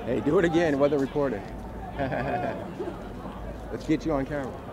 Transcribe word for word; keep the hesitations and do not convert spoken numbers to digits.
Hey, do it again. It wasn't recorded. Let's get you on camera.